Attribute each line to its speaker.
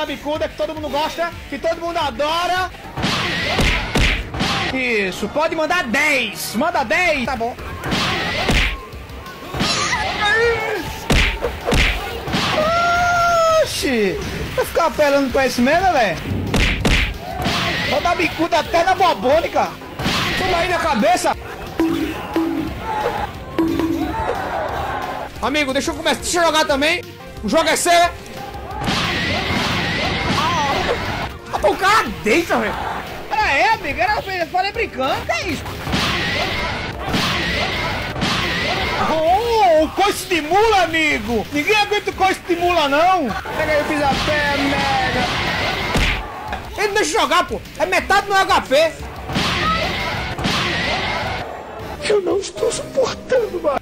Speaker 1: aquela bicuda que todo mundo gosta, que todo mundo adora. Isso, pode mandar 10. Manda 10. Tá bom. Oxi, vai ficar apelando pra isso mesmo, velho? Vou dar bicuda até na bobônica. Toma aí na cabeça. Amigo, deixa eu começar. Deixa eu jogar também. O jogo é seu. O cara deita, velho. Amigo, eu falei brincando. Que é isso? O coice de mula, amigo. Ninguém aguenta o coice de mula, não. Pega aí, eu fiz a pé, merda. Ele não deixa jogar, pô. É metade do HP. Eu não estou suportando mais.